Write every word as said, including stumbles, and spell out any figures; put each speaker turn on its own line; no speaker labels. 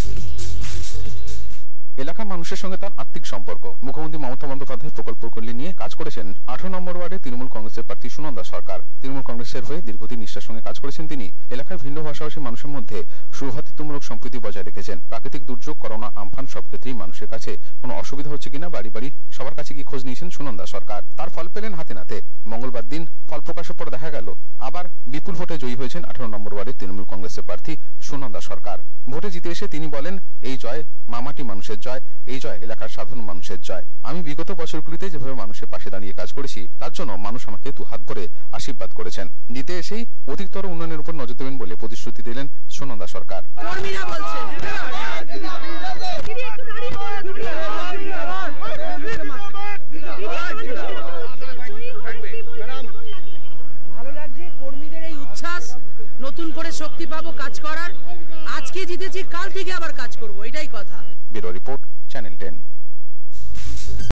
এলাকার মানুষের সঙ্গে তার আত্মিক সম্পর্ক। মুখ্যমন্ত্রী মমতা বন্দ্যোপাধ্যায় প্রকল্পগুলি নিয়ে কাজ করেছেন আঠারো নম্বর ওয়ার্ডে তৃণমূল কংগ্রেসের প্রার্থী সুনন্দা সরকার। তৃণমূল কংগ্রেসের হয়ে দীর্ঘদিন নিষ্ঠার সঙ্গে কাজ করেছেন তিনি। এলাকায় ভিন্ন ভাষাভাষী মানুষের মধ্যে সৌভ্রাতৃত্বমূলক সম্প্রীতি বজায় রেখেছেন। প্রাকৃতিক দুর্যোগ, করোনা, আমফান সব ক্ষেত্রেই মানুষের কাছে কোনো অসুবিধা হচ্ছে কিনা বাড়ি বাড়ি সবার কাছে গিয়ে খোঁজ নিয়েছেন সুনন্দা সরকার। তার ফল পেলেন হাতে নাতে। মঙ্গলবার দিন ফল প্রকাশের পর দেখা গেল আবার বিপুল ভোটে জয়ী হয়েছেন আঠারো নম্বর ওয়ার্ডের তৃণমূল কংগ্রেসের প্রার্থী সুনন্দা সরকার। ভোটে জিতে এসে তিনি বলেন, এই জয় মামাটি মানুষের জয়, এই জয় এলাকার সাধারণ মানুষের জয়। আমি বিগত বছরগুলিতে যেভাবে মানুষের পাশে দাঁড়িয়ে কাজ করেছি তার জন্য মানুষ আমাকে দুহাত ভরে আশীর্বাদ করেছেন। জিতে এসেই অধিকতর উন্নয়নের উপর নজর দেবেন বলে প্রতিশ্রুতি দিলেন সুনন্দা সরকার।
ভালো লাগছে কর্মীদের এই উচ্ছ্বাস, নতুন করে শক্তি পাবো কাজ করার। আজকে জিতেছি, কাল থেকে আবার কাজ করবো, এটাই কথা।
Bureau report, channel ten.